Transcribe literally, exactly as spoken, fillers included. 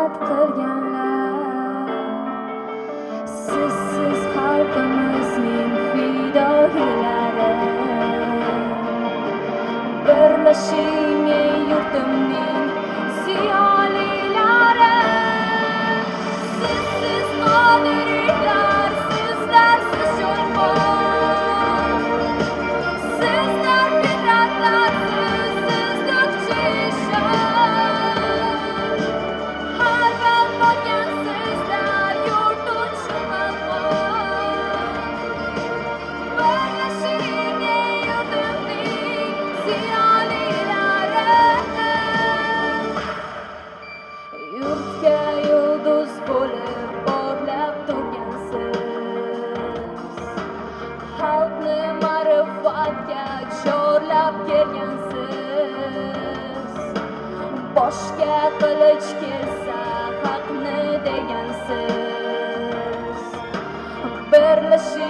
harakat qilganlar, sizsiz xalqimizning fidoyilari. Birlashing ey yurtimning ziyolilari, sizsiz qodiriylar, sizlarsiz cho'lpon, sizlar fitratlarsiz, sizdek ishon. Har gal borgansizlar yurtun shumalqon. Birlashing ey yurtimning ziyolilari, yurtga yulduz bo'lib porlab turgansiz, xalqni ma'rifatga chorlab kelgansiz. Boshga qilich kelsa haqni degansiz. Birlashing